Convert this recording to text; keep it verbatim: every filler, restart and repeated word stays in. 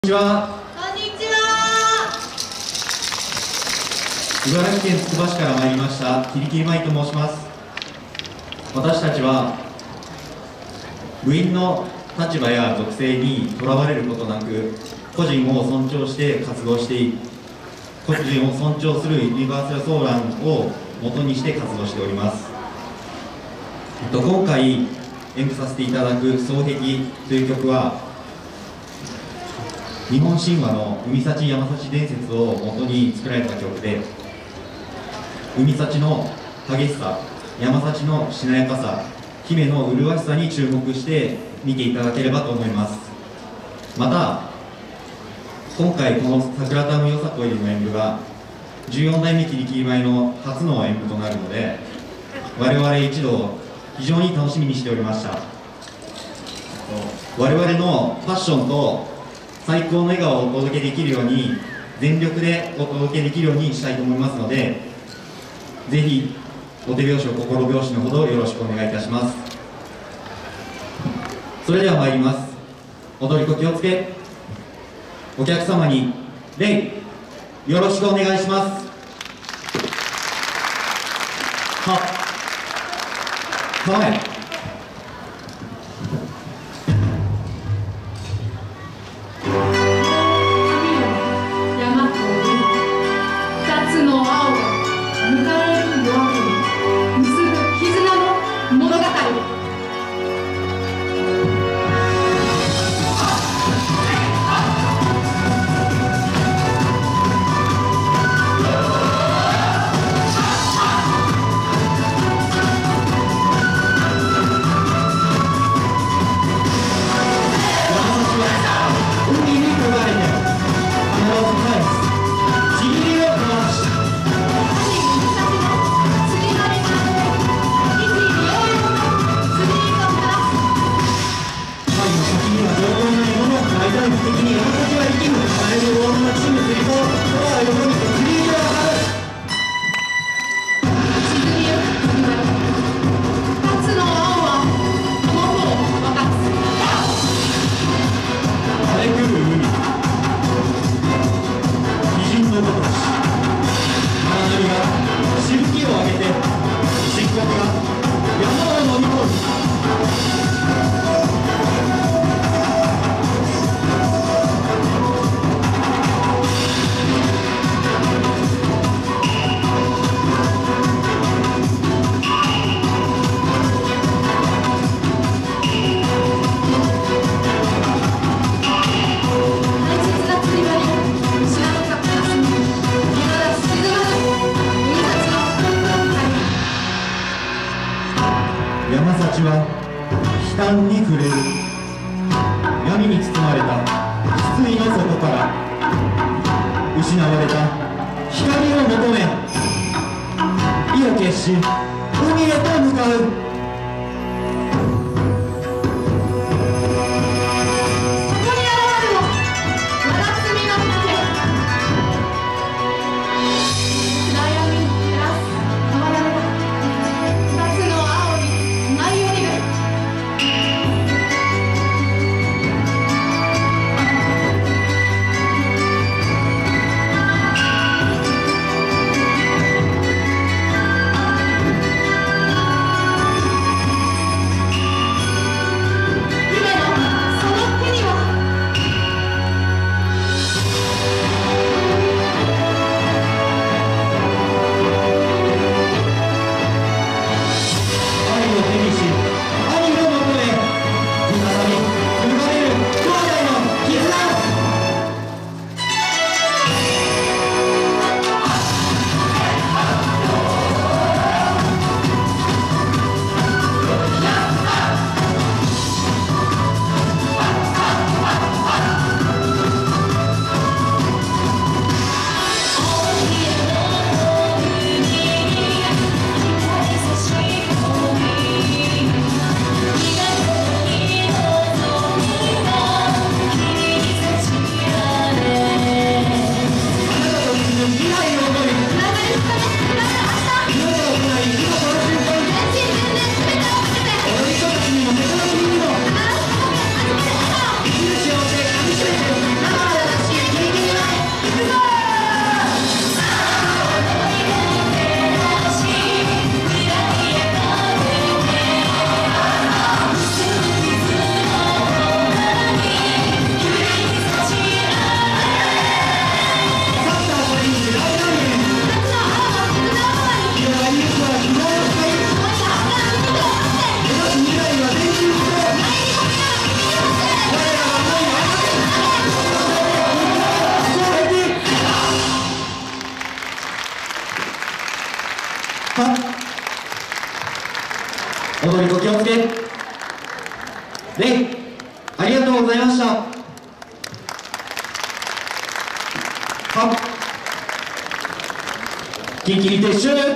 こんにちは。 こんにちは。 茨城県つくば市から参りましたキリキリ舞と申します。私たちは部員の立場や属性にとらわれることなく、個人を尊重して活動してい個人を尊重するユニバーサルソーランを元にして活動しております。えっと、今回演舞させていただく「双璧」という曲は、日本神話の海幸山幸伝説を元に作られた曲で、海幸の激しさ、山幸のしなやかさ、姫の麗しさに注目して見ていただければと思います。また今回この桜田のよさこいの演舞がじゅうよん代目キリキリ舞の初の演舞となるので、我々一同非常に楽しみにしておりました。我々のファッションと最高の笑顔をお届けできるように、全力でお届けできるようにしたいと思いますので、ぜひお手拍子を心拍子のほどよろしくお願いいたします。それでは参ります。踊り子気をつけ。お客様に礼よろしくお願いします。は構え。山幸は悲嘆に触れる。闇に包まれた失意の底から失われた光を求め、意を決し海へと向かう。 踊りご気をつけ。レイ、ありがとうございました。はっ、キンキリ撤収。